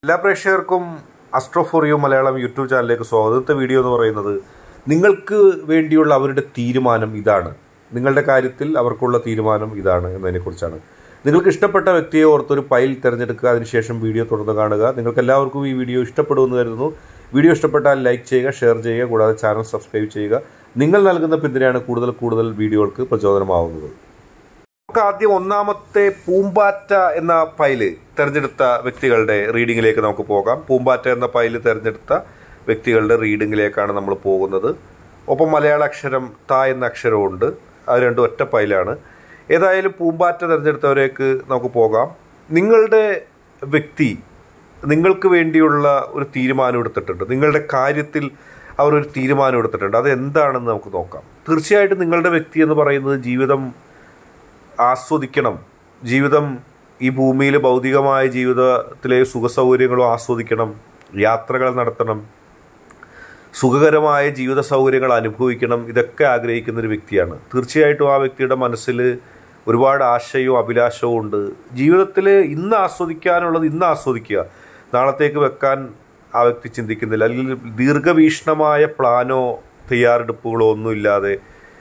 എല്ലാ പ്രേക്ഷകർക്കും astro for you Malayalam YouTube ചാനലിലേക്ക് സ്വാഗതം. ഇന്നത്തെ വീഡിയോ എന്ന് പറയുന്നത് നിങ്ങൾക്ക് വേണ്ടിയുള്ള അവരുടെ തീരുമാനം ഇതാണ്, നിങ്ങളുടെ കാര്യത്തിൽ അവർക്കുള്ള തീരുമാനം ഇതാണ് എന്നതിനെക്കുറിച്ചാണ്. നിങ്ങൾക്ക് ഇഷ്ടപ്പെട്ട വ്യക്തിയെ ഓർത്തൊരു ഫയൽ തിരഞ്ഞെടുക്കുക, അതിനുശേഷം വീഡിയോ തുടർന്ന് കാണുക. നിങ്ങൾക്ക് എല്ലാവർക്കും ഈ വീഡിയോ ഇഷ്ടപ്പെടുമെന്ന് കരുതുന്നു. വീഡിയോ ഇഷ്ടപ്പെട്ടാൽ ലൈക്ക് ചെയ്യുക, ഷെയർ ചെയ്യുക, കൂടാതെ ചാനൽ സബ്സ്ക്രൈബ് ചെയ്യുക. നിങ്ങൾ നൽകുന്ന പിന്തുണയാണ് കൂടുതൽ വീഡിയോകൾക്ക് പ്രചോദനമാവുന്നത്. നമുക്ക് ആദ്യം ഒന്നാമത്തെ പൂമ്പാറ്റ എന്ന ഫയല് തിരഞ്ഞെടുത്ത വ്യക്തികളുടെ റീഡിങ്ങിലേക്ക് നമുക്ക് പോകാം. പൂമ്പാറ്റ എന്ന ഫയല് തിരഞ്ഞെടുത്ത വ്യക്തികളുടെ റീഡിങ്ങിലേക്കാണ് നമ്മൾ പോകുന്നത്. ഒപ്പം മലയാള അക്ഷരം ത എന്ന അക്ഷരമുണ്ട്. അത് രണ്ടും ഒറ്റ ഫയലാണ്. ഏതായാലും പൂമ്പാറ്റ തിരഞ്ഞെടുത്തവരേക്ക് നമുക്ക് പോകാം. നിങ്ങളുടെ വ്യക്തി നിങ്ങൾക്ക് വേണ്ടിയുള്ള ഒരു തീരുമാനം എടുത്തിട്ടുണ്ട്. നിങ്ങളുടെ കാര്യത്തിൽ അവർ ഒരു തീരുമാനം എടുത്തിട്ടുണ്ട്. അത് എന്താണെന്ന് നമുക്ക് നോക്കാം. തീർച്ചയായിട്ടും നിങ്ങളുടെ വ്യക്തി എന്ന് പറയുന്നത് ജീവിതം ആസ്വദിക്കണം, ജീവിതം ഈ ഭൂമിയിൽ ഭൗതികമായ ജീവിതത്തിലെ സുഖസൗകര്യങ്ങളും ആസ്വദിക്കണം, യാത്രകൾ നടത്തണം, സുഖകരമായ ജീവിത സൗകര്യങ്ങൾ അനുഭവിക്കണം, ഇതൊക്കെ ആഗ്രഹിക്കുന്നൊരു വ്യക്തിയാണ്. തീർച്ചയായിട്ടും ആ വ്യക്തിയുടെ മനസ്സിൽ ഒരുപാട് ആശയവും അഭിലാഷവും ഉണ്ട്. ജീവിതത്തിൽ ഇന്ന് ആസ്വദിക്കാനുള്ളത് ഇന്ന് ആസ്വദിക്കുക, നാളത്തേക്ക് വെക്കാൻ ആ വ്യക്തി ചിന്തിക്കുന്നില്ല. അല്ലെങ്കിൽ ദീർഘവീക്ഷണമായ പ്ലാനോ തയ്യാറെടുപ്പുകളോ ഒന്നുമില്ലാതെ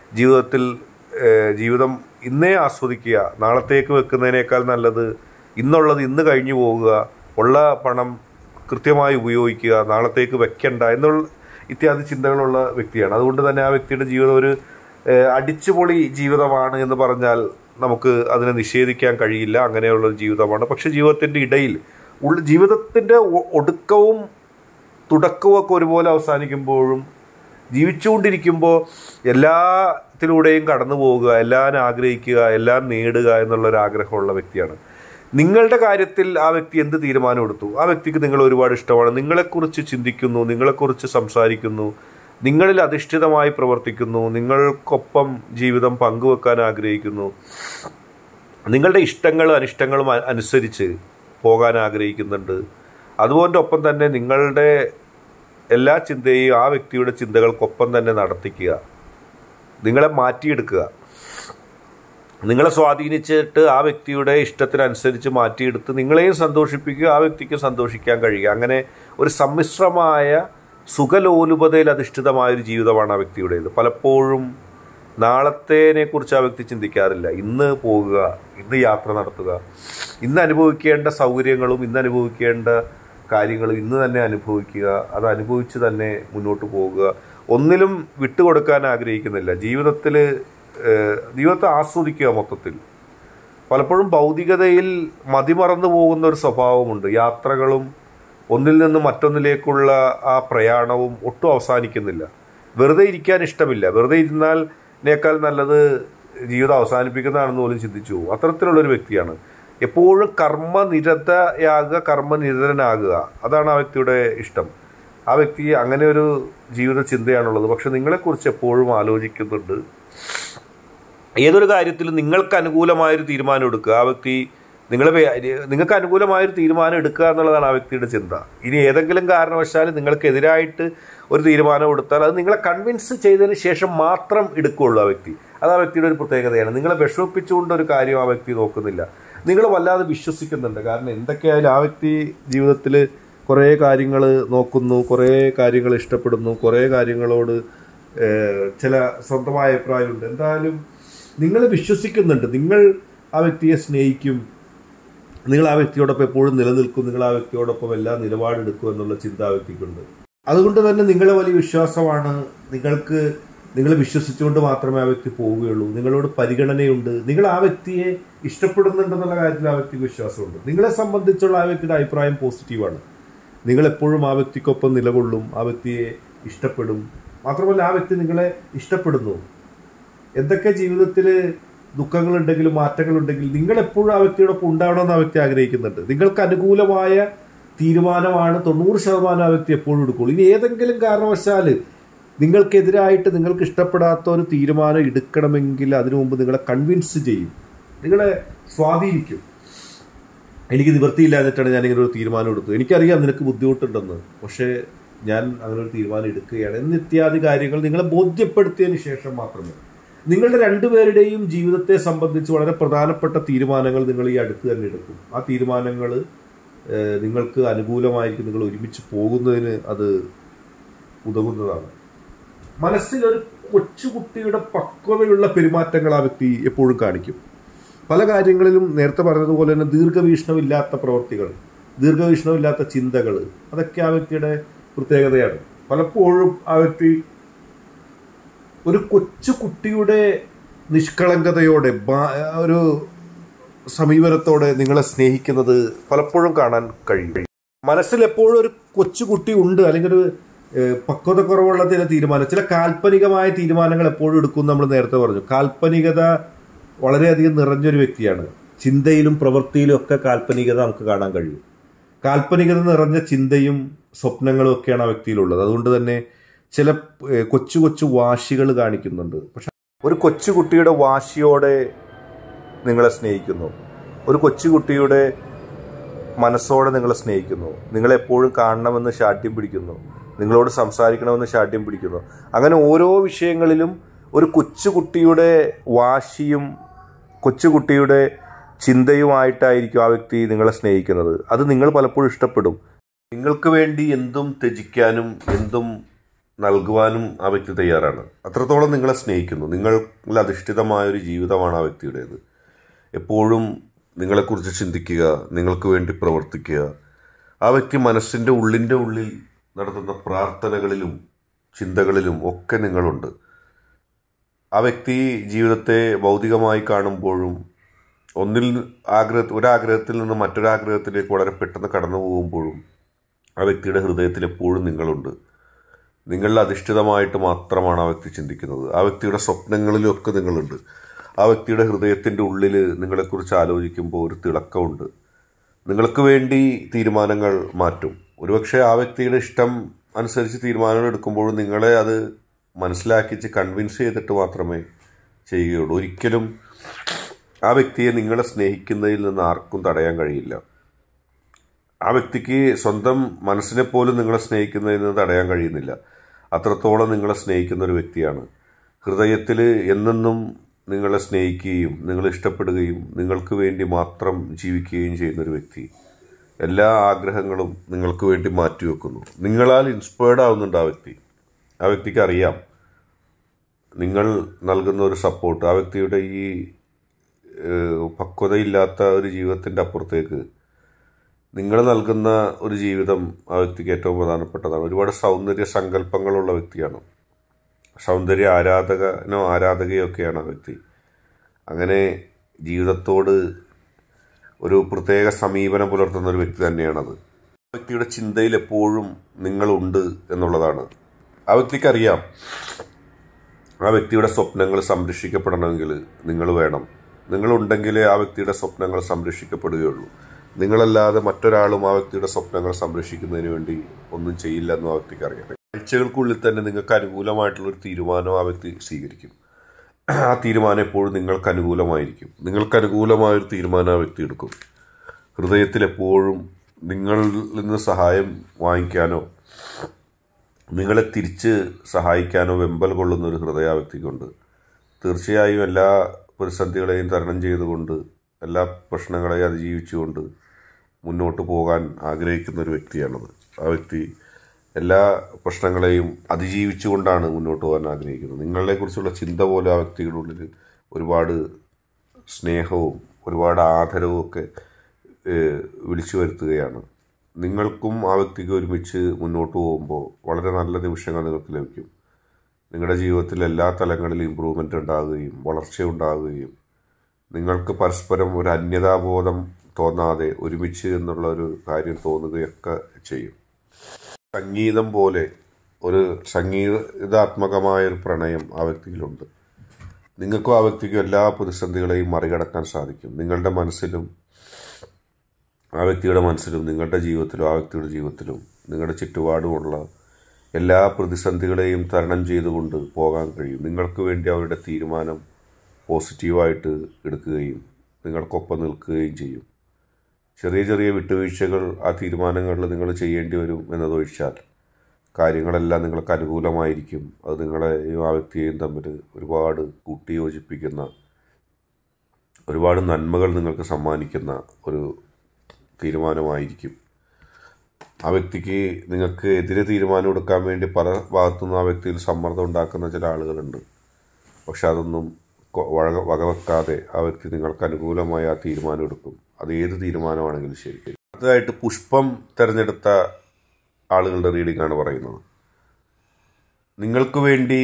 ജീവിതം ഇന്നേ ആസ്വദിക്കുക, നാളത്തേക്ക് വെക്കുന്നതിനേക്കാൾ നല്ലത് ഇന്നുള്ളത് ഇന്ന് കഴിഞ്ഞു പോകുക, ഉള്ള പണം കൃത്യമായി ഉപയോഗിക്കുക, നാളത്തേക്ക് വെക്കണ്ട എന്നുള്ള ഇത്യാദി ചിന്തകളുള്ള വ്യക്തിയാണ്. അതുകൊണ്ട് തന്നെ ആ വ്യക്തിയുടെ ജീവിതം ഒരു അടിച്ചുപൊളി ജീവിതമാണ് എന്ന് പറഞ്ഞാൽ നമുക്ക് അതിനെ നിഷേധിക്കാൻ കഴിയില്ല. അങ്ങനെയുള്ളൊരു ജീവിതമാണ്. പക്ഷെ ജീവിതത്തിൻ്റെ ഇടയിൽ ജീവിതത്തിൻ്റെ ഒടുക്കവും തുടക്കവും ഒക്കെ ഒരുപോലെ അവസാനിക്കുമ്പോഴും ജീവിച്ചുകൊണ്ടിരിക്കുമ്പോൾ എല്ലാത്തിലൂടെയും കടന്നു പോവുക, എല്ലാം ആഗ്രഹിക്കുക, എല്ലാം നേടുക എന്നുള്ളൊരാഗ്രഹമുള്ള വ്യക്തിയാണ്. നിങ്ങളുടെ കാര്യത്തിൽ ആ വ്യക്തി എന്ത് തീരുമാനം എടുത്തു, ആ വ്യക്തിക്ക് നിങ്ങൾ ഒരുപാട് ഇഷ്ടമാണ്. നിങ്ങളെക്കുറിച്ച് ചിന്തിക്കുന്നു, നിങ്ങളെക്കുറിച്ച് സംസാരിക്കുന്നു, നിങ്ങളിൽ അധിഷ്ഠിതമായി പ്രവർത്തിക്കുന്നു, നിങ്ങൾക്കൊപ്പം ജീവിതം പങ്കുവെക്കാൻ ആഗ്രഹിക്കുന്നു, നിങ്ങളുടെ ഇഷ്ടങ്ങളും അനിഷ്ടങ്ങളും അനുസരിച്ച് പോകാൻ ആഗ്രഹിക്കുന്നുണ്ട്. അതുപോലെ ഒപ്പം തന്നെ നിങ്ങളുടെ എല്ലാ ചിന്തയും ആ വ്യക്തിയുടെ ചിന്തകൾക്കൊപ്പം തന്നെ നടത്തിക്കുക, നിങ്ങളെ മാറ്റിയെടുക്കുക, നിങ്ങളെ സ്വാധീനിച്ചിട്ട് ആ വ്യക്തിയുടെ ഇഷ്ടത്തിനനുസരിച്ച് മാറ്റിയെടുത്ത് നിങ്ങളെയും സന്തോഷിപ്പിക്കുക, ആ വ്യക്തിക്ക് സന്തോഷിക്കാൻ കഴിയുക. അങ്ങനെ ഒരു സമ്മിശ്രമായ സുഖലോലുപതയിൽ അധിഷ്ഠിതമായൊരു ജീവിതമാണ് ആ വ്യക്തിയുടേത്. പലപ്പോഴും നാളത്തേനെക്കുറിച്ച് ആ വ്യക്തി ചിന്തിക്കാറില്ല. ഇന്ന് പോകുക, ഇന്ന് യാത്ര നടത്തുക, ഇന്ന് അനുഭവിക്കേണ്ട സൗകര്യങ്ങളും ഇന്ന് അനുഭവിക്കേണ്ട കാര്യങ്ങൾ ഇന്ന് തന്നെ അനുഭവിക്കുക, അത് അനുഭവിച്ച് തന്നെ മുന്നോട്ട് പോകുക. ഒന്നിലും വിട്ടുകൊടുക്കാൻ ആഗ്രഹിക്കുന്നില്ല. ജീവിതത്തെ ആസ്വദിക്കുക. മൊത്തത്തിൽ പലപ്പോഴും ഭൗതികതയിൽ മതിമറന്നു പോകുന്ന ഒരു സ്വഭാവമുണ്ട്. യാത്രകളും ഒന്നിൽ നിന്ന് മറ്റൊന്നിലേക്കുള്ള ആ പ്രയാണവും ഒട്ടും അവസാനിക്കുന്നില്ല. വെറുതെ ഇരിക്കാൻ ഇഷ്ടമില്ല. വെറുതെ ഇരുന്നാലിനേക്കാൾ നല്ലത് ജീവിതം അവസാനിപ്പിക്കുന്നതാണെന്ന് പോലും ചിന്തിച്ചു പോകും. അത്തരത്തിലുള്ളൊരു വ്യക്തിയാണ്. എപ്പോഴും കർമ്മനിരതനാകുക, അതാണ് ആ വ്യക്തിയുടെ ഇഷ്ടം. ആ വ്യക്തി അങ്ങനെ ഒരു ജീവിത ചിന്തയാണുള്ളത്. പക്ഷെ നിങ്ങളെക്കുറിച്ച് എപ്പോഴും ആലോചിക്കുന്നുണ്ട്. ഏതൊരു കാര്യത്തിലും നിങ്ങൾക്ക് അനുകൂലമായൊരു തീരുമാനം എടുക്കുക. ആ വ്യക്തി നിങ്ങൾക്ക് അനുകൂലമായൊരു തീരുമാനം എടുക്കുക എന്നുള്ളതാണ് ആ വ്യക്തിയുടെ ചിന്ത. ഇനി ഏതെങ്കിലും കാരണവശാൽ നിങ്ങൾക്കെതിരായിട്ട് ഒരു തീരുമാനം എടുത്താൽ അത് നിങ്ങളെ കൺവിൻസ് ചെയ്തതിന് ശേഷം മാത്രം എടുക്കുകയുള്ളൂ ആ വ്യക്തി. അത് ആ വ്യക്തിയുടെ ഒരു പ്രത്യേകതയാണ്. നിങ്ങളെ വിഷമിപ്പിച്ചുകൊണ്ടൊരു കാര്യം ആ വ്യക്തി നോക്കുന്നില്ല. നിങ്ങൾ വല്ലാതെ വിശ്വസിക്കുന്നുണ്ട്. കാരണം എന്തൊക്കെയായാലും ആ വ്യക്തി ജീവിതത്തിൽ കുറേ കാര്യങ്ങൾ നോക്കുന്നു, കുറേ കാര്യങ്ങൾ ഇഷ്ടപ്പെടുന്നു, കുറേ കാര്യങ്ങളോട് ചില സ്വന്തമായ അഭിപ്രായമുണ്ട്. എന്തായാലും നിങ്ങൾ വിശ്വസിക്കുന്നുണ്ട്. നിങ്ങൾ ആ വ്യക്തിയെ സ്നേഹിക്കും, നിങ്ങൾ ആ വ്യക്തിയോടൊപ്പം എപ്പോഴും നിലനിൽക്കും, നിങ്ങൾ ആ വ്യക്തിയോടൊപ്പം എല്ലാ നിലപാടെടുക്കും എന്നുള്ള ചിന്ത ആ വ്യക്തിക്കുണ്ട്. അതുകൊണ്ട് തന്നെ നിങ്ങളെ വലിയ വിശ്വാസമാണ്. നിങ്ങൾ വിശ്വസിച്ചുകൊണ്ട് മാത്രമേ ആ വ്യക്തി പോവുകയുള്ളൂ. നിങ്ങളോട് പരിഗണനയുണ്ട്. നിങ്ങൾ ആ വ്യക്തിയെ ഇഷ്ടപ്പെടുന്നുണ്ടെന്നുള്ള കാര്യത്തിൽ ആ വ്യക്തിക്ക് വിശ്വാസമുണ്ട്. നിങ്ങളെ സംബന്ധിച്ചുള്ള ആ വ്യക്തിയുടെ അഭിപ്രായം പോസിറ്റീവാണ്. നിങ്ങളെപ്പോഴും ആ വ്യക്തിക്കൊപ്പം നിലകൊള്ളും, ആ വ്യക്തിയെ ഇഷ്ടപ്പെടും. മാത്രമല്ല ആ വ്യക്തി നിങ്ങളെ ഇഷ്ടപ്പെടുന്നു. എന്തൊക്കെ ജീവിതത്തിൽ ദുഃഖങ്ങളുണ്ടെങ്കിലും മാറ്റങ്ങളുണ്ടെങ്കിലും നിങ്ങളെപ്പോഴും ആ വ്യക്തിയോടൊപ്പം ഉണ്ടാവണമെന്ന് ആ വ്യക്തി ആഗ്രഹിക്കുന്നുണ്ട്. നിങ്ങൾക്ക് അനുകൂലമായ തീരുമാനമാണ് 90% ആ വ്യക്തി എപ്പോഴും എടുക്കുള്ളൂ. ഇനി ഏതെങ്കിലും കാരണവശാൽ നിങ്ങൾക്കെതിരായിട്ട് നിങ്ങൾക്ക് ഇഷ്ടപ്പെടാത്ത ഒരു തീരുമാനം എടുക്കണമെങ്കിൽ അതിനു മുമ്പ് നിങ്ങളെ കൺവിൻസ് ചെയ്യും, നിങ്ങളെ സ്വാധീനിക്കും. എനിക്ക് നിവൃത്തിയില്ലാഞ്ഞിട്ടാണ് ഞാനിങ്ങനെ ഒരു തീരുമാനം എടുത്തത്, എനിക്കറിയാം നിനക്ക് ബുദ്ധിമുട്ടുണ്ടെന്ന്, പക്ഷേ ഞാൻ അങ്ങനെ ഒരു തീരുമാനം എടുക്കുകയാണ് എന്നിത്യാദി കാര്യങ്ങൾ നിങ്ങളെ ബോധ്യപ്പെടുത്തിയതിന് ശേഷം മാത്രമേ നിങ്ങളുടെ രണ്ടുപേരുടെയും ജീവിതത്തെ സംബന്ധിച്ച് വളരെ പ്രധാനപ്പെട്ട തീരുമാനങ്ങൾ നിങ്ങൾ ഈ അടുത്ത് തന്നെ എടുക്കും. ആ തീരുമാനങ്ങൾ നിങ്ങൾക്ക് അനുകൂലമായിരിക്കും, നിങ്ങൾ ഒരുമിച്ച് പോകുന്നതിന് അത് ഉതകുന്നതാണ്. മനസ്സിലൊരു കൊച്ചുകുട്ടിയുടെ പക്വതയുള്ള പെരുമാറ്റങ്ങൾ ആ വ്യക്തി എപ്പോഴും കാണിക്കും. പല കാര്യങ്ങളിലും നേരത്തെ പറഞ്ഞതുപോലെ തന്നെ ദീർഘവീക്ഷണമില്ലാത്ത പ്രവൃത്തികൾ, ദീർഘവീക്ഷണമില്ലാത്ത ചിന്തകൾ, അതൊക്കെ ആ വ്യക്തിയുടെ പ്രത്യേകതയാണ്. പലപ്പോഴും ആ വ്യക്തി ഒരു കൊച്ചുകുട്ടിയുടെ നിഷ്കളങ്കതയോടെ ഒരു സമീപനത്തോടെ നിങ്ങളെ സ്നേഹിക്കുന്നത് പലപ്പോഴും കാണാൻ കഴിയും. മനസ്സിൽ എപ്പോഴും ഒരു കൊച്ചുകുട്ടി ഉണ്ട്, അല്ലെങ്കിൽ ഒരു പക്വത കുറവുള്ള ചില തീരുമാനം, ചില കാൽപ്പനികമായ തീരുമാനങ്ങൾ എപ്പോഴും എടുക്കും. നമ്മൾ നേരത്തെ പറഞ്ഞു, കാൽപ്പനികത വളരെയധികം നിറഞ്ഞൊരു വ്യക്തിയാണ്. ചിന്തയിലും പ്രവൃത്തിയിലും ഒക്കെ കാൽപ്പനികത നമുക്ക് കാണാൻ കഴിയും. കാൽപ്പനികത നിറഞ്ഞ ചിന്തയും സ്വപ്നങ്ങളും ഒക്കെയാണ് ആ വ്യക്തിയിലുള്ളത്. അതുകൊണ്ട് തന്നെ ചില കൊച്ചു കൊച്ചു വാശികൾ കാണിക്കുന്നുണ്ട്. പക്ഷെ ഒരു കൊച്ചുകുട്ടിയുടെ വാശിയോടെ നിങ്ങളെ സ്നേഹിക്കുന്നു, ഒരു കൊച്ചുകുട്ടിയുടെ മനസ്സോടെ നിങ്ങളെ സ്നേഹിക്കുന്നു, നിങ്ങളെപ്പോഴും കാണണമെന്ന് ശാഠ്യം പിടിക്കുന്നു, നിങ്ങളോട് സംസാരിക്കണമെന്ന് ശാഠ്യം പിടിക്കുന്നു. അങ്ങനെ ഓരോ വിഷയങ്ങളിലും ഒരു കൊച്ചുകുട്ടിയുടെ വാശിയും കൊച്ചുകുട്ടിയുടെ ചിന്തയുമായിട്ടായിരിക്കും ആ വ്യക്തി നിങ്ങളെ സ്നേഹിക്കുന്നത്. അത് നിങ്ങൾ പലപ്പോഴും ഇഷ്ടപ്പെടും. നിങ്ങൾക്ക് വേണ്ടി എന്തും ത്യജിക്കാനും എന്തും നൽകുവാനും ആ വ്യക്തി തയ്യാറാണ്. അത്രത്തോളം നിങ്ങളെ സ്നേഹിക്കുന്നു. നിങ്ങളിൽ അധിഷ്ഠിതമായൊരു ജീവിതമാണ് ആ വ്യക്തിയുടേത്. എപ്പോഴും നിങ്ങളെക്കുറിച്ച് ചിന്തിക്കുക, നിങ്ങൾക്ക് വേണ്ടി പ്രവർത്തിക്കുക. ആ വ്യക്തി മനസ്സിൻ്റെ ഉള്ളിൽ നടത്തുന്ന പ്രാർത്ഥനകളിലും ചിന്തകളിലും ഒക്കെ നിങ്ങളുണ്ട്. ആ വ്യക്തി ജീവിതത്തെ ഭൗതികമായി കാണുമ്പോഴും ഒരാഗ്രഹത്തിൽ നിന്ന് മറ്റൊരാഗ്രഹത്തിലേക്ക് വളരെ പെട്ടെന്ന് കടന്നു പോകുമ്പോഴും ആ വ്യക്തിയുടെ ഹൃദയത്തിൽ എപ്പോഴും നിങ്ങളുണ്ട്. നിങ്ങളിൽ അധിഷ്ഠിതമായിട്ട് മാത്രമാണ് ആ വ്യക്തി ചിന്തിക്കുന്നത്. ആ വ്യക്തിയുടെ സ്വപ്നങ്ങളിലൊക്കെ നിങ്ങളുണ്ട്. ആ വ്യക്തിയുടെ ഹൃദയത്തിൻ്റെ ഉള്ളിൽ നിങ്ങളെക്കുറിച്ച് ആലോചിക്കുമ്പോൾ ഒരു തിളക്കമുണ്ട്. നിങ്ങൾക്ക് വേണ്ടി തീരുമാനങ്ങൾ മാറ്റും. ഒരുപക്ഷെ ആ വ്യക്തിയുടെ ഇഷ്ടം അനുസരിച്ച് തീരുമാനങ്ങൾ എടുക്കുമ്പോഴും നിങ്ങളെ അത് മനസ്സിലാക്കിച്ച് കൺവിൻസ് ചെയ്തിട്ട് മാത്രമേ ചെയ്യുകയുള്ളൂ. ഒരിക്കലും ആ വ്യക്തിയെ നിങ്ങളെ സ്നേഹിക്കുന്നതിൽ നിന്ന് ആർക്കും തടയാൻ കഴിയില്ല. ആ വ്യക്തിക്ക് സ്വന്തം മനസ്സിനെ പോലും നിങ്ങളെ സ്നേഹിക്കുന്നതിൽ നിന്ന് തടയാൻ കഴിയുന്നില്ല. അത്രത്തോളം നിങ്ങളെ സ്നേഹിക്കുന്ന ഒരു വ്യക്തിയാണ്. ഹൃദയത്തിൽ എന്നെന്നും നിങ്ങളെ സ്നേഹിക്കുകയും നിങ്ങളെ ഇഷ്ടപ്പെടുകയും നിങ്ങൾക്ക് വേണ്ടി മാത്രം ജീവിക്കുകയും ചെയ്യുന്നൊരു വ്യക്തി. എല്ലാ ആഗ്രഹങ്ങളും നിങ്ങൾക്ക് വേണ്ടി മാറ്റിവെക്കുന്നു. നിങ്ങളാൽ ഇൻസ്പയർഡ് ആവുന്നുണ്ട് ആ വ്യക്തി. ആ വ്യക്തിക്ക് അറിയാം നിങ്ങൾ നൽകുന്ന ഒരു സപ്പോർട്ട്. ആ വ്യക്തിയുടെ ഈ പക്വതയില്ലാത്ത ഒരു ജീവിതത്തിൻ്റെ അപ്പുറത്തേക്ക് നിങ്ങൾ നൽകുന്ന ഒരു ജീവിതം ആ വ്യക്തിക്ക് ഏറ്റവും പ്രധാനപ്പെട്ടതാണ്. ഒരുപാട് സൗന്ദര്യ സങ്കല്പങ്ങളുള്ള വ്യക്തിയാണ്. സൗന്ദര്യ ആരാധകയോ ഒക്കെയാണ് ആ വ്യക്തി. അങ്ങനെ ജീവിതത്തോട് ഒരു പ്രത്യേക സമീപനം പുലർത്തുന്ന ഒരു വ്യക്തി തന്നെയാണത്. ആ വ്യക്തിയുടെ ചിന്തയിൽ എപ്പോഴും നിങ്ങളുണ്ട് എന്നുള്ളതാണ്. ആ വ്യക്തിക്കറിയാം ആ വ്യക്തിയുടെ സ്വപ്നങ്ങൾ സംരക്ഷിക്കപ്പെടണമെങ്കിൽ നിങ്ങൾ വേണം. നിങ്ങളുണ്ടെങ്കിലേ ആ വ്യക്തിയുടെ സ്വപ്നങ്ങൾ സംരക്ഷിക്കപ്പെടുകയുള്ളൂ. നിങ്ങളല്ലാതെ മറ്റൊരാളും ആ വ്യക്തിയുടെ സ്വപ്നങ്ങൾ സംരക്ഷിക്കുന്നതിന് വേണ്ടി ഒന്നും ചെയ്യില്ല എന്നും ആ വ്യക്തിക്ക് അറിയാം. ആഴ്ചകൾക്കുള്ളിൽ തന്നെ നിങ്ങൾക്ക് അനുകൂലമായിട്ടുള്ളൊരു തീരുമാനം ആ വ്യക്തി സ്വീകരിക്കും. ആ തീരുമാനം എപ്പോഴും നിങ്ങൾക്ക് അനുകൂലമായിരിക്കും. നിങ്ങൾക്ക് അനുകൂലമായൊരു തീരുമാനം ആ വ്യക്തി എടുക്കും. ഹൃദയത്തിൽ എപ്പോഴും നിങ്ങളിൽ നിന്ന് സഹായം വാങ്ങിക്കാനോ നിങ്ങളെ തിരിച്ച് സഹായിക്കാനോ വെമ്പൽ കൊള്ളുന്നൊരു ഹൃദയ ആ വ്യക്തിക്കുണ്ട്. തീർച്ചയായും എല്ലാ പ്രതിസന്ധികളെയും തരണം ചെയ്തുകൊണ്ട്, എല്ലാ പ്രശ്നങ്ങളെയും അതിജീവിച്ചുകൊണ്ട് മുന്നോട്ട് പോകാൻ ആഗ്രഹിക്കുന്ന ഒരു വ്യക്തിയാണത്. ആ വ്യക്തി എല്ലാ പ്രശ്നങ്ങളെയും അതിജീവിച്ചുകൊണ്ടാണ് മുന്നോട്ട് പോകാൻ ആഗ്രഹിക്കുന്നത്. നിങ്ങളെക്കുറിച്ചുള്ള ചിന്ത പോലെ ആ വ്യക്തിയുടെ ഉള്ളിൽ ഒരുപാട് സ്നേഹവും ഒരുപാട് ആദരവും ഒക്കെ വിളിച്ചു വരുത്തുകയാണ്. നിങ്ങൾക്കും ആ വ്യക്തിക്ക് ഒരുമിച്ച് മുന്നോട്ട് പോകുമ്പോൾ വളരെ നല്ല നിമിഷങ്ങൾ നിങ്ങൾക്ക് ലഭിക്കും. നിങ്ങളുടെ ജീവിതത്തിൽ എല്ലാ തലങ്ങളിലും ഇമ്പ്രൂവ്മെൻ്റ് ഉണ്ടാകുകയും വളർച്ച ഉണ്ടാകുകയും നിങ്ങൾക്ക് പരസ്പരം ഒരു അന്യതാബോധം തോന്നാതെ ഒരുമിച്ച് എന്നുള്ള ഒരു കാര്യം തോന്നുകയൊക്കെ ചെയ്യും. സംഗീതം പോലെ ഒരു സംഗീതാത്മകമായൊരു പ്രണയം ആ വ്യക്തിയിലുണ്ട്. നിങ്ങൾക്കും ആ വ്യക്തിക്കും എല്ലാ പ്രതിസന്ധികളെയും മറികടക്കാൻ സാധിക്കും. നിങ്ങളുടെ മനസ്സിലും ആ വ്യക്തിയുടെ മനസ്സിലും നിങ്ങളുടെ ജീവിതത്തിലും ആ വ്യക്തിയുടെ ജീവിതത്തിലും നിങ്ങളുടെ ചുറ്റുപാടുമുള്ള എല്ലാ പ്രതിസന്ധികളെയും തരണം ചെയ്തുകൊണ്ട് പോകാൻ കഴിയും. നിങ്ങൾക്ക് വേണ്ടി അവരുടെ തീരുമാനം പോസിറ്റീവായിട്ട് എടുക്കുകയും നിങ്ങൾക്കൊപ്പം നിൽക്കുകയും ചെയ്യും. ചെറിയ ചെറിയ വിട്ടുവീഴ്ചകൾ ആ തീരുമാനങ്ങളിൽ നിങ്ങൾ ചെയ്യേണ്ടി വരും എന്നതൊഴിച്ചാൽ കാര്യങ്ങളെല്ലാം നിങ്ങൾക്ക് അനുകൂലമായിരിക്കും. അത് നിങ്ങളെയും ആ വ്യക്തിയെയും തമ്മിൽ ഒരുപാട് കൂട്ടിയോജിപ്പിക്കുന്ന, ഒരുപാട് നന്മകൾ നിങ്ങൾക്ക് സമ്മാനിക്കുന്ന ഒരു തീരുമാനമായിരിക്കും. ആ വ്യക്തിക്ക് നിങ്ങൾക്ക് എതിരെ തീരുമാനം എടുക്കാൻ വേണ്ടി പല ഭാഗത്തുനിന്നും ആ വ്യക്തിയിൽ സമ്മർദ്ദം ഉണ്ടാക്കുന്ന ചില ആളുകളുണ്ട്. പക്ഷെ അതൊന്നും വകവെക്കാതെ ആ വ്യക്തി നിങ്ങൾക്ക് അനുകൂലമായ ആ തീരുമാനം എടുക്കും. അത് ഏത് തീരുമാനമാണെങ്കിലും ശരി. അടുത്തതായിട്ട് പുഷ്പം തിരഞ്ഞെടുത്ത ആളുകളുടെ റീഡിംഗ് ആണ് പറയുന്നത്. നിങ്ങൾക്ക് വേണ്ടി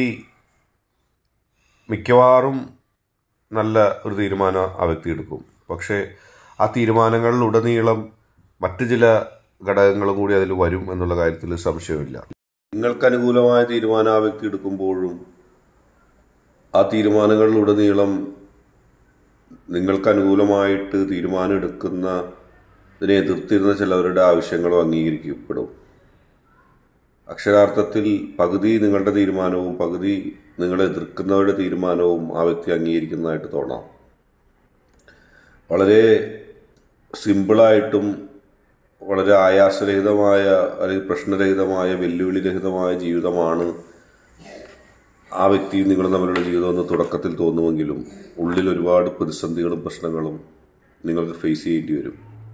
മിക്കവാറും നല്ല ഒരു തീരുമാനം ആ വ്യക്തി എടുക്കും. പക്ഷേ ആ തീരുമാനങ്ങളിലുടനീളം മറ്റ് ചില ഘടകങ്ങളും കൂടി അതിൽ വരും എന്നുള്ള കാര്യത്തിൽ സംശയമില്ല. നിങ്ങൾക്ക് അനുകൂലമായ തീരുമാനം ആ വ്യക്തി എടുക്കുമ്പോഴും ആ തീരുമാനങ്ങളിലുടനീളം നിങ്ങൾക്ക് അനുകൂലമായിട്ട് തീരുമാനം എടുക്കുന്നതിനെ എതിർത്തിരുന്ന ചിലവരുടെ ആവശ്യങ്ങളും അംഗീകരിക്കപ്പെടും. അക്ഷരാർത്ഥത്തിൽ പകുതി നിങ്ങളുടെ തീരുമാനവും പകുതി നിങ്ങളെ എതിർക്കുന്നവരുടെ തീരുമാനവും ആ വ്യക്തി അംഗീകരിക്കുന്നതായിട്ട് തോന്നാം. വളരെ സിമ്പിളായിട്ടും വളരെ ആയാസരഹിതമായ അല്ലെങ്കിൽ പ്രശ്നരഹിതമായ വെല്ലുവിളിരഹിതമായ ജീവിതമാണ് ആ വ്യക്തിയും നിങ്ങളും തമ്മിലുള്ള ജീവിതമെന്ന് തുടക്കത്തിൽ തോന്നുമെങ്കിലും ഉള്ളിൽ ഒരുപാട് പ്രതിസന്ധികളും പ്രശ്നങ്ങളും നിങ്ങൾക്ക് ഫേസ് ചെയ്യേണ്ടി വരും.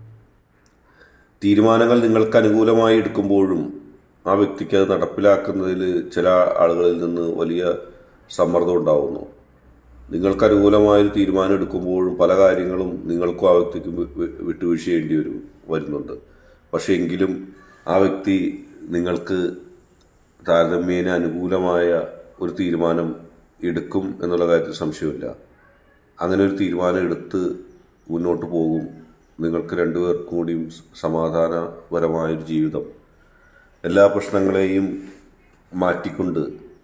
തീരുമാനങ്ങൾ നിങ്ങൾക്ക് അനുകൂലമായി എടുക്കുമ്പോഴും ആ വ്യക്തിക്ക് അത് നടപ്പിലാക്കുന്നതിൽ ചില ആളുകളിൽ നിന്ന് വലിയ സമ്മർദ്ദം ഉണ്ടാവുന്നു. നിങ്ങൾക്ക് അനുകൂലമായൊരു തീരുമാനം എടുക്കുമ്പോഴും പല കാര്യങ്ങളും നിങ്ങൾക്കും ആ വ്യക്തിക്കും വിട്ടുവീഴ്ച ചെയ്യേണ്ടി വരുന്നുണ്ട്. പക്ഷേ എങ്കിലും ആ വ്യക്തി നിങ്ങൾക്ക് താരതമ്യേന അനുകൂലമായ ഒരു തീരുമാനം എടുക്കും എന്നുള്ള കാര്യത്തിൽ സംശയമില്ല. അങ്ങനെ ഒരു തീരുമാനം എടുത്ത് മുന്നോട്ട് പോകും. നിങ്ങൾക്ക് രണ്ടുപേർക്കും കൂടിയും സമാധാനപരമായൊരു ജീവിതം, എല്ലാ പ്രശ്നങ്ങളെയും മാറ്റിക്കൊണ്ട്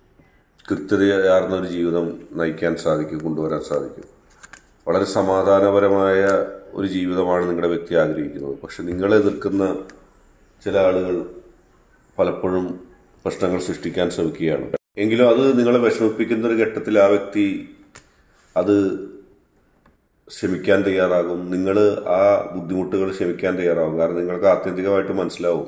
കൃത്യതയാർന്ന ഒരു ജീവിതം നയിക്കാൻ സാധിക്കും, കൊണ്ടുവരാൻ സാധിക്കും. വളരെ സമാധാനപരമായ ഒരു ജീവിതമാണ് നിങ്ങളുടെ വ്യക്തി ആഗ്രഹിക്കുന്നത്. പക്ഷെ നിങ്ങളെ എതിർക്കുന്ന ചില ആളുകൾ പലപ്പോഴും പ്രശ്നങ്ങൾ സൃഷ്ടിക്കാൻ ശ്രമിക്കുകയാണ്. എങ്കിലും അത് നിങ്ങളെ വിഷമിപ്പിക്കുന്ന ഒരു ഘട്ടത്തിൽ ആ വ്യക്തി അത് ക്ഷമിക്കാൻ തയ്യാറാകും. നിങ്ങൾ ആ ബുദ്ധിമുട്ടുകൾ ക്ഷമിക്കാൻ തയ്യാറാകും. കാരണം നിങ്ങൾക്ക് ആത്യന്തികമായിട്ട് മനസ്സിലാവും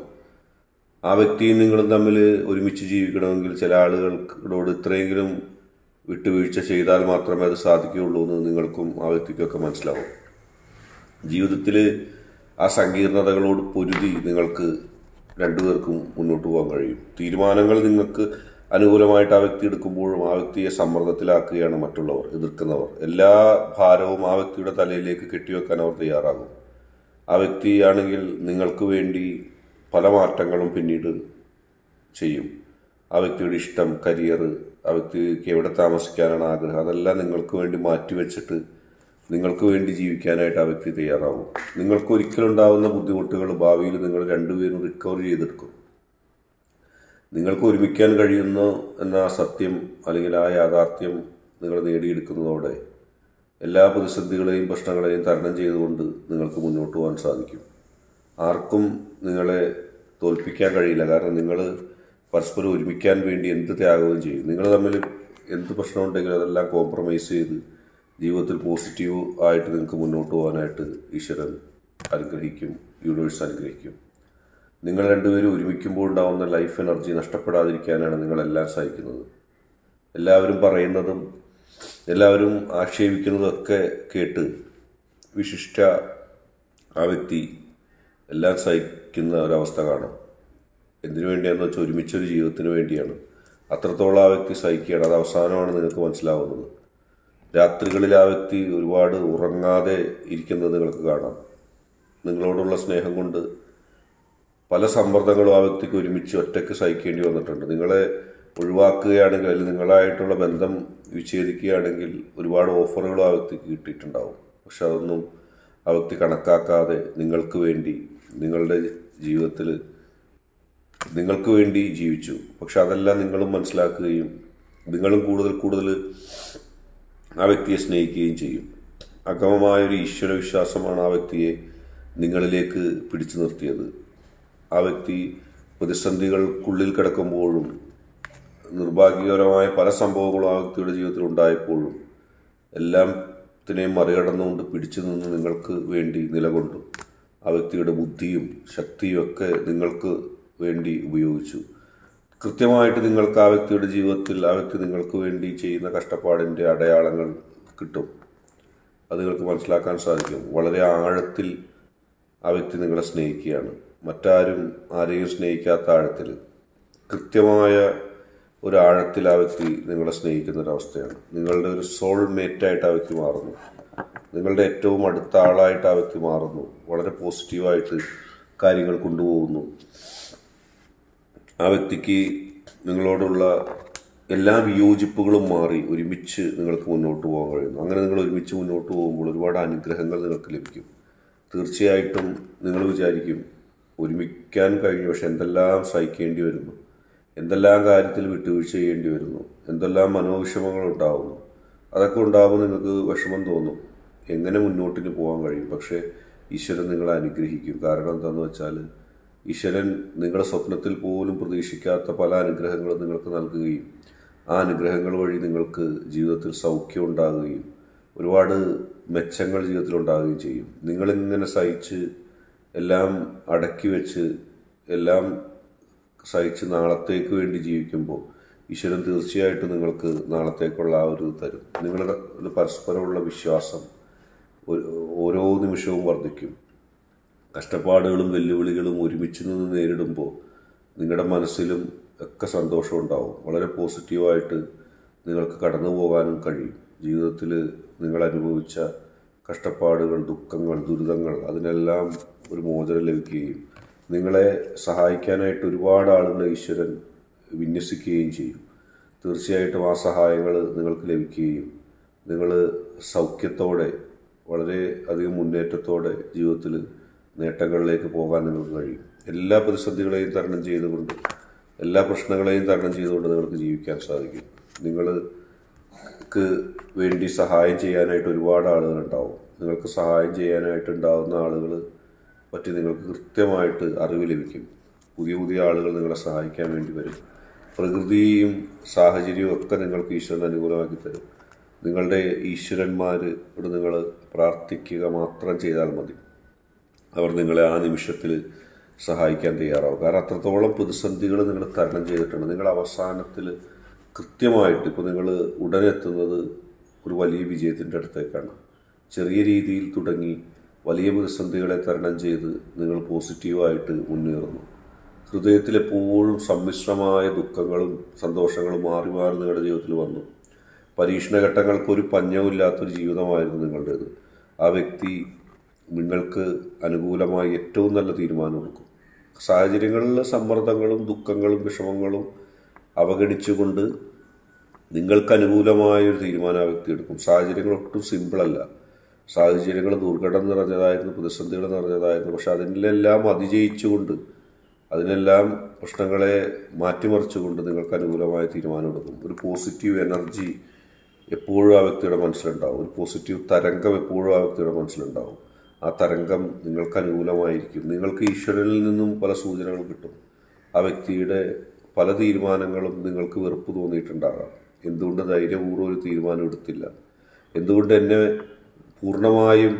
ആ വ്യക്തിയും നിങ്ങളും തമ്മിൽ ഒരുമിച്ച് ജീവിക്കണമെങ്കിൽ ചില ആളുകളോട് ഇത്രയെങ്കിലും വിട്ടുവീഴ്ച ചെയ്താൽ മാത്രമേ അത് സാധിക്കുകയുള്ളൂ എന്ന് നിങ്ങൾക്കും ആ വ്യക്തിക്കൊക്കെ മനസ്സിലാവും. ജീവിതത്തിൽ ആ സങ്കീർണതകളോട് പൊരുതി നിങ്ങൾക്ക് രണ്ടുപേർക്കും മുന്നോട്ട് പോകാൻ കഴിയും. തീരുമാനങ്ങൾ നിങ്ങൾക്ക് അനുകൂലമായിട്ട് ആ വ്യക്തി എടുക്കുമ്പോഴും ആ വ്യക്തിയെ സമ്മർദ്ദത്തിലാക്കുകയാണ് മറ്റുള്ളവർ, എതിർക്കുന്നവർ. എല്ലാ ഭാരവും ആ വ്യക്തിയുടെ തലയിലേക്ക് കെട്ടിവെക്കാൻ അവർ തയ്യാറാകും. ആ വ്യക്തിയാണെങ്കിൽ നിങ്ങൾക്ക് വേണ്ടി പല മാറ്റങ്ങളും പിന്നീട് ചെയ്യും. ആ വ്യക്തിയുടെ ഇഷ്ടം, കരിയർ, ആ വ്യക്തിക്ക് എവിടെ താമസിക്കാനാണ് ആഗ്രഹം, അതെല്ലാം നിങ്ങൾക്ക് വേണ്ടി മാറ്റിവെച്ചിട്ട് നിങ്ങൾക്ക് വേണ്ടി ജീവിക്കാനായിട്ട് ആ വ്യക്തി തയ്യാറാവും. നിങ്ങൾക്ക് ഒരിക്കലുണ്ടാവുന്ന ബുദ്ധിമുട്ടുകൾ ഭാവിയിൽ നിങ്ങൾ രണ്ടുപേരും റിക്കവർ ചെയ്തെടുക്കും. നിങ്ങൾക്ക് ഒരുമിക്കാൻ കഴിയുന്നു എന്ന ആ സത്യം അല്ലെങ്കിൽ ആ യാഥാർത്ഥ്യം നിങ്ങൾ നേടിയെടുക്കുന്നതോടെ എല്ലാ പ്രതിസന്ധികളെയും പ്രശ്നങ്ങളെയും തരണം ചെയ്തുകൊണ്ട് നിങ്ങൾക്ക് മുന്നോട്ട് പോകാൻ സാധിക്കും. ആർക്കും നിങ്ങളെ തോൽപ്പിക്കാൻ കഴിയില്ല. കാരണം നിങ്ങൾ പരസ്പരം ഒരുമിക്കാൻ വേണ്ടി എന്ത് ത്യാഗവും ചെയ്യും. നിങ്ങൾ തമ്മിൽ എന്ത് പ്രശ്നമുണ്ടെങ്കിലും അതെല്ലാം കോംപ്രമൈസ് ചെയ്ത് ജീവിതത്തിൽ പോസിറ്റീവ് ആയിട്ട് നിങ്ങൾക്ക് മുന്നോട്ട് പോകാനായിട്ട് ഈശ്വരൻ അനുഗ്രഹിക്കും, യൂണിവേഴ്സ് അനുഗ്രഹിക്കും. നിങ്ങൾ രണ്ടുപേരും ഒരുമിക്കുമ്പോൾ ഉണ്ടാകുന്ന ലൈഫ് എനർജി നഷ്ടപ്പെടാതിരിക്കാനാണ് നിങ്ങളെല്ലാം സഹിക്കുന്നത്. എല്ലാവരും പറയുന്നതും എല്ലാവരും ആക്ഷേപിക്കുന്നതും ഒക്കെ കേട്ട് വിശിഷ്ട ആ വ്യക്തി എല്ലാം സഹിക്കുന്ന ഒരവസ്ഥ കാണും. എന്തിനു വേണ്ടിയാണെന്ന് വെച്ചാൽ ഒരുമിച്ചൊരു ജീവിതത്തിന് വേണ്ടിയാണ്. അത്രത്തോളം ആ വ്യക്തി സഹിക്കുകയാണ്. അത് അവസാനമാണ് നിങ്ങൾക്ക് മനസ്സിലാവുന്നത്. രാത്രികളിൽ ആ വ്യക്തി ഒരുപാട് ഉറങ്ങാതെ ഇരിക്കുന്നത് നിങ്ങൾക്ക് കാണാം. നിങ്ങളോടുള്ള സ്നേഹം കൊണ്ട് പല സമ്മർദ്ദങ്ങളും ആ വ്യക്തിക്ക് ഒരുമിച്ച് ഒറ്റയ്ക്ക് സഹിക്കേണ്ടി വന്നിട്ടുണ്ട്. നിങ്ങളെ ഒഴിവാക്കുകയാണെങ്കിൽ അല്ലെങ്കിൽ നിങ്ങളായിട്ടുള്ള ബന്ധം വിച്ഛേദിക്കുകയാണെങ്കിൽ ഒരുപാട് ഓഫറുകളും ആ വ്യക്തിക്ക് കിട്ടിയിട്ടുണ്ടാവും. പക്ഷെ അതൊന്നും ആ വ്യക്തി കണക്കാക്കാതെ നിങ്ങൾക്ക് വേണ്ടി നിങ്ങളുടെ ജീവിതത്തിൽ നിങ്ങൾക്ക് വേണ്ടി ജീവിച്ചു. പക്ഷെ അതെല്ലാം നിങ്ങളും മനസ്സിലാക്കുകയും നിങ്ങളും കൂടുതൽ ആ വ്യക്തിയെ സ്നേഹിക്കുകയും ചെയ്യും. അഗമമായൊരു ഈശ്വര വിശ്വാസമാണ് ആ വ്യക്തിയെ നിങ്ങളിലേക്ക് പിടിച്ചു നിർത്തിയത്. ആ വ്യക്തി പ്രതിസന്ധികൾക്കുള്ളിൽ കിടക്കുമ്പോഴും നിർഭാഗ്യകരമായ പല സംഭവങ്ങളും ആ വ്യക്തിയുടെ ജീവിതത്തിൽ ഉണ്ടായപ്പോഴും എല്ലാത്തിനെയും മറികടന്നുകൊണ്ട് പിടിച്ചു നിന്ന് നിങ്ങൾക്ക് വേണ്ടി നിലകൊണ്ടു. ആ വ്യക്തിയുടെ ബുദ്ധിയും ശക്തിയും ഒക്കെ നിങ്ങൾക്ക് വേണ്ടി ഉപയോഗിച്ചു. കൃത്യമായിട്ട് നിങ്ങൾക്ക് ആ വ്യക്തിയുടെ ജീവിതത്തിൽ ആ വ്യക്തി നിങ്ങൾക്ക് വേണ്ടി ചെയ്യുന്ന കഷ്ടപ്പാടിൻ്റെ അടയാളങ്ങൾ കിട്ടും. അത് നിങ്ങൾക്ക് മനസ്സിലാക്കാൻ സാധിക്കും. വളരെ ആഴത്തിൽ ആ വ്യക്തി നിങ്ങളെ സ്നേഹിക്കുകയാണ്. മറ്റാരും ആരെയും സ്നേഹിക്കാത്ത ആഴത്തിൽ, കൃത്യമായ ഒരാഴത്തിൽ ആ വ്യക്തി നിങ്ങളെ സ്നേഹിക്കുന്നൊരവസ്ഥയാണ്. നിങ്ങളുടെ ഒരു സോൾമേറ്റായിട്ട് ആ വ്യക്തി മാറുന്നു. നിങ്ങളുടെ ഏറ്റവും അടുത്ത ആളായിട്ട് ആ വ്യക്തി മാറുന്നു. വളരെ പോസിറ്റീവായിട്ട് കാര്യങ്ങൾ കൊണ്ടുപോകുന്നു. ആ വ്യക്തിക്ക് നിങ്ങളോടുള്ള എല്ലാ വിയോജിപ്പുകളും മാറി ഒരുമിച്ച് നിങ്ങൾക്ക് മുന്നോട്ട് പോകാൻ കഴിയുന്നു. അങ്ങനെ നിങ്ങൾ ഒരുമിച്ച് മുന്നോട്ട് പോകുമ്പോൾ ഒരുപാട് അനുഗ്രഹങ്ങൾ നിങ്ങൾക്ക് ലഭിക്കും. തീർച്ചയായിട്ടും നിങ്ങൾ വിചാരിക്കും ഒരുമിക്കാൻ കഴിഞ്ഞു, പക്ഷെ എന്തെല്ലാം സഹിക്കേണ്ടി വരുന്നു, എന്തെല്ലാം കാര്യത്തിൽ വിട്ടുവീഴ്ച ചെയ്യേണ്ടി വരുന്നു, എന്തെല്ലാം മനോവിഷമങ്ങൾ ഉണ്ടാകുന്നു. അതൊക്കെ ഉണ്ടാകുമ്പോൾ നിങ്ങൾക്ക് വിഷമം തോന്നും. എങ്ങനെ മുന്നോട്ടിന് പോകാൻ കഴിയും? പക്ഷേ ഈശ്വരൻ നിങ്ങളെ അനുഗ്രഹിക്കും. കാരണം എന്താണെന്ന് വെച്ചാൽ ഈശ്വരൻ നിങ്ങളുടെ സ്വപ്നത്തിൽ പോലും പ്രതീക്ഷിക്കാത്ത പല അനുഗ്രഹങ്ങളും നിങ്ങൾക്ക് നൽകുകയും ആ അനുഗ്രഹങ്ങൾ വഴി നിങ്ങൾക്ക് ജീവിതത്തിൽ സൗഖ്യം ഉണ്ടാകുകയും ഒരുപാട് മെച്ചങ്ങൾ ജീവിതത്തിൽ ഉണ്ടാകുകയും ചെയ്യും. നിങ്ങളിങ്ങനെ സഹിച്ച് എല്ലാം അടക്കി വെച്ച് എല്ലാം സഹിച്ച് നാളത്തേക്ക് വേണ്ടി ജീവിക്കുമ്പോൾ ഈശ്വരൻ തീർച്ചയായിട്ടും നിങ്ങൾക്ക് നാളത്തേക്കുള്ള ആ ഒരു തരും. നിങ്ങളുടെ പരസ്പരമുള്ള വിശ്വാസം ഓരോ നിമിഷവും വർദ്ധിക്കും. കഷ്ടപ്പാടുകളും വെല്ലുവിളികളും ഒരുമിച്ച് നിന്ന് നേരിടുമ്പോൾ നിങ്ങളുടെ മനസ്സിലും ഒക്കെ സന്തോഷം ഉണ്ടാവും. വളരെ പോസിറ്റീവായിട്ട് നിങ്ങൾക്ക് കടന്നു പോകാനും കഴിയും. ജീവിതത്തിൽ നിങ്ങൾ അനുഭവിച്ച കഷ്ടപ്പാടുകൾ, ദുഃഖങ്ങൾ, ദുരിതങ്ങൾ, അതിനെല്ലാം ഒരു മോചനം ലഭിക്കുകയും നിങ്ങളെ സഹായിക്കാനായിട്ട് ഒരുപാട് ആളുകളെ ഈശ്വരൻ വിന്യസിക്കുകയും ചെയ്യും. തീർച്ചയായിട്ടും ആ സഹായങ്ങൾ നിങ്ങൾക്ക് ലഭിക്കുകയും നിങ്ങൾ സൗഖ്യത്തോടെ വളരെ അധികം മുന്നേറ്റത്തോടെ ജീവിതത്തിൽ നേട്ടങ്ങളിലേക്ക് പോകാൻ നിങ്ങൾക്ക് കഴിയും. എല്ലാ പ്രതിസന്ധികളെയും തരണം ചെയ്തുകൊണ്ട്, എല്ലാ പ്രശ്നങ്ങളെയും തരണം ചെയ്തുകൊണ്ട് നിങ്ങൾക്ക് ജീവിക്കാൻ സാധിക്കും. നിങ്ങൾക്ക് വേണ്ടി സഹായം ചെയ്യാനായിട്ട് ഒരുപാട് ആളുകളുണ്ടാവും. നിങ്ങൾക്ക് സഹായം ചെയ്യാനായിട്ടുണ്ടാവുന്ന ആളുകൾ പറ്റി നിങ്ങൾക്ക് കൃത്യമായിട്ട് അറിവ് ലഭിക്കും. പുതിയ പുതിയ ആളുകൾ നിങ്ങളെ സഹായിക്കാൻ വേണ്ടി വരും. പ്രകൃതിയും സാഹചര്യവും ഒക്കെ നിങ്ങൾക്ക് ഈശ്വരൻ അനുകൂലമാക്കി തരും. നിങ്ങളുടെ ഈശ്വരന്മാരോട് നിങ്ങൾ പ്രാർത്ഥിക്കുക മാത്രം ചെയ്താൽ മതി. അവർ നിങ്ങളെ ആ നിമിഷത്തിൽ സഹായിക്കാൻ തയ്യാറാവും. കാരണം അത്രത്തോളം പ്രതിസന്ധികൾ നിങ്ങൾ തരണം ചെയ്തിട്ടുണ്ട്. നിങ്ങൾ അവസാനത്തിൽ കൃത്യമായിട്ട് ഇപ്പോൾ നിങ്ങൾ ഉടനെത്തുന്നത് ഒരു വലിയ വിജയത്തിൻ്റെ അടുത്തേക്കാണ്. ചെറിയ രീതിയിൽ തുടങ്ങി വലിയ പ്രതിസന്ധികളെ തരണം ചെയ്ത് നിങ്ങൾ പോസിറ്റീവായിട്ട് മുന്നേറുന്നു. ഹൃദയത്തിൽ എപ്പോഴും സമ്മിശ്രമായ ദുഃഖങ്ങളും സന്തോഷങ്ങളും മാറി മാറി നിങ്ങളുടെ ജീവിതത്തിൽ വന്നു. പരീക്ഷണഘട്ടങ്ങൾക്കൊരു പഞ്ഞവുമില്ലാത്തൊരു ജീവിതമായിരുന്നു നിങ്ങളുടേത്. ആ വ്യക്തി നിങ്ങൾക്ക് അനുകൂലമായി ഏറ്റവും നല്ല തീരുമാനം എടുക്കും. സാഹചര്യങ്ങളിലെ സമ്മർദ്ദങ്ങളും ദുഃഖങ്ങളും വിഷമങ്ങളും അവഗണിച്ചുകൊണ്ട് നിങ്ങൾക്ക് അനുകൂലമായൊരു തീരുമാനം ആ വ്യക്തി എടുക്കും. സാഹചര്യങ്ങൾ ഒട്ടും സിമ്പിളല്ല. സാഹചര്യങ്ങൾ ദുർഘടം നിറഞ്ഞതായിരുന്നു, പ്രതിസന്ധികൾ നിറഞ്ഞതായിരുന്നു. പക്ഷെ അതിനെല്ലാം അതിജയിച്ചുകൊണ്ട്, അതിനെല്ലാം പ്രശ്നങ്ങളെ മാറ്റിമറിച്ചുകൊണ്ട് നിങ്ങൾക്ക് അനുകൂലമായ തീരുമാനം എടുക്കും. ഒരു പോസിറ്റീവ് എനർജി എപ്പോഴും ആ വ്യക്തിയുടെ മനസ്സിലുണ്ടാവും. ഒരു പോസിറ്റീവ് തരംഗം എപ്പോഴും ആ വ്യക്തിയുടെ മനസ്സിലുണ്ടാവും. ആ തരംഗം നിങ്ങൾക്ക് അനുകൂലമായിരിക്കും. നിങ്ങൾക്ക് ഈശ്വരനിൽ നിന്നും പല സൂചനകൾ കിട്ടും. ആ വ്യക്തിയുടെ പല തീരുമാനങ്ങളും നിങ്ങൾക്ക് വെറുപ്പ് തോന്നിയിട്ടുണ്ടാകാം. എന്തുകൊണ്ട് ധൈര്യപൂർവ്വം ഒരു തീരുമാനം എടുത്തില്ല, എന്തുകൊണ്ട് എന്നെ പൂർണ്ണമായും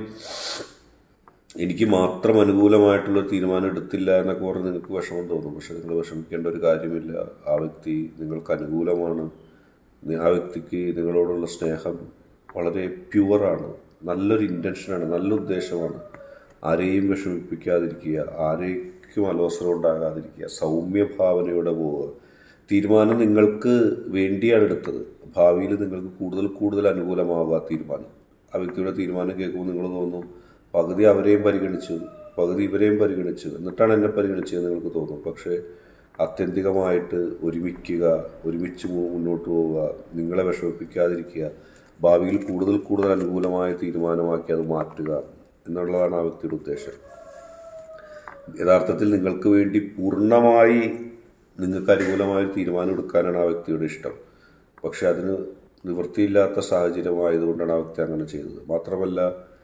എനിക്ക് മാത്രം അനുകൂലമായിട്ടുള്ളൊരു തീരുമാനം എടുത്തില്ല എന്നൊക്കെ പറഞ്ഞ് നിങ്ങൾക്ക് വിഷമം തോന്നും. പക്ഷെ നിങ്ങൾ വിഷമിക്കേണ്ട ഒരു കാര്യമില്ല. ആ വ്യക്തി നിങ്ങൾക്ക് അനുകൂലമാണ്. ആ വ്യക്തിക്ക് നിങ്ങളോടുള്ള സ്നേഹം വളരെ പ്യുവറാണ്. നല്ലൊരു ഇൻറ്റൻഷനാണ്, നല്ല ഉദ്ദേശമാണ്. ആരെയും വിഷമിപ്പിക്കാതിരിക്കുക, ആരേക്കും അലോസരം ഉണ്ടാകാതിരിക്കുക, സൗമ്യഭാവനയോടെ പോവുക. തീരുമാനം നിങ്ങൾക്ക് വേണ്ടിയാണ് എടുത്തത്. ഭാവിയിൽ നിങ്ങൾക്ക് കൂടുതൽ കൂടുതൽ അനുകൂലമാവുക തീരുമാനം. ആ വ്യക്തിയുടെ തീരുമാനം കേൾക്കുമ്പോൾ നിങ്ങൾ തോന്നും പകുതി അവരെയും പരിഗണിച്ചു, പകുതി ഇവരെയും പരിഗണിച്ചു, എന്നിട്ടാണ് എന്നെ പരിഗണിച്ചതെന്ന് നിങ്ങൾക്ക് തോന്നും. പക്ഷേ ആത്യന്തികമായിട്ട് ഒരുമിക്കുക, ഒരുമിച്ച് മുന്നോട്ട് പോവുക, നിങ്ങളെ വിഷമിപ്പിക്കാതിരിക്കുക, ഭാവിയിൽ കൂടുതൽ കൂടുതൽ അനുകൂലമായ തീരുമാനമാക്കി അത് മാറ്റുക എന്നുള്ളതാണ് ആ വ്യക്തിയുടെ ഉദ്ദേശം. യഥാർത്ഥത്തിൽ നിങ്ങൾക്ക് വേണ്ടി പൂർണ്ണമായി നിങ്ങൾക്ക് അനുകൂലമായ തീരുമാനം എടുക്കാനാണ് ആ വ്യക്തിയുടെ ഇഷ്ടം. പക്ഷെ അതിന് നിവൃത്തിയില്ലാത്ത സാഹചര്യമായതുകൊണ്ടാണ് ആ വ്യക്തി അങ്ങനെ ചെയ്തത്. മാത്രമല്ല,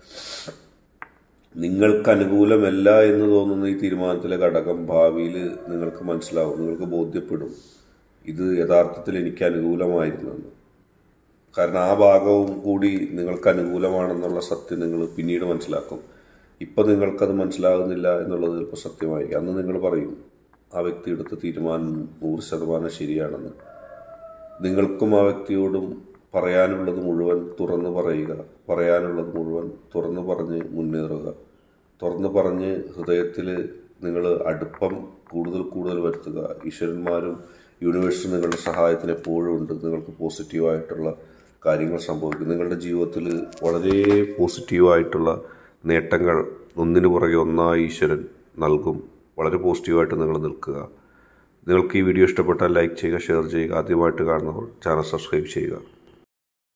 നിങ്ങൾക്ക് അനുകൂലമല്ല എന്ന് തോന്നുന്ന ഈ തീരുമാനത്തിലെ ഘടകം ഭാവിയിൽ നിങ്ങൾക്ക് മനസ്സിലാവും, നിങ്ങൾക്ക് ബോധ്യപ്പെടും ഇത് യഥാർത്ഥത്തിൽ എനിക്ക് അനുകൂലമായിരുന്നെന്ന്. കാരണം ആ ഭാഗവും കൂടി നിങ്ങൾക്ക് അനുകൂലമാണെന്നുള്ള സത്യം നിങ്ങൾ പിന്നീട് മനസ്സിലാക്കും. ഇപ്പം നിങ്ങൾക്കത് മനസ്സിലാകുന്നില്ല എന്നുള്ളത് ചിലപ്പോൾ സത്യമായിരിക്കും. അന്ന് നിങ്ങൾ പറയും ആ വ്യക്തി എടുത്ത തീരുമാനം 100% ശരിയാണെന്ന്. നിങ്ങൾക്കും ആ വ്യക്തിയോടും പറയാനുള്ളത് മുഴുവൻ തുറന്നു പറയുക, പറയാനുള്ളത് മുഴുവൻ തുറന്നു പറഞ്ഞ് മുന്നേറുക. തുറന്നു പറഞ്ഞ് ഹൃദയത്തിൽ നിങ്ങൾ അടുപ്പം കൂടുതൽ വരുത്തുക. ഈശ്വരന്മാരും യൂണിവേഴ്സും നിങ്ങളുടെ സഹായത്തിന് എപ്പോഴും ഉണ്ട്. നിങ്ങൾക്ക് പോസിറ്റീവായിട്ടുള്ള കാര്യങ്ങൾ സംഭവിക്കും. നിങ്ങളുടെ ജീവിതത്തിൽ വളരെ പോസിറ്റീവായിട്ടുള്ള നേട്ടങ്ങൾ ഒന്നിനു പുറകെ ഒന്നായി ഈശ്വരൻ നൽകും. വളരെ പോസിറ്റീവായിട്ട് നിങ്ങൾ നിൽക്കുക. നിങ്ങൾക്ക് ഈ വീഡിയോ ഇഷ്ടപ്പെട്ടാൽ ലൈക്ക് ചെയ്യുക, ഷെയർ ചെയ്യുക. ആദ്യമായിട്ട് കാണുന്നവർ ചാനൽ സബ്സ്ക്രൈബ് ചെയ്യുക.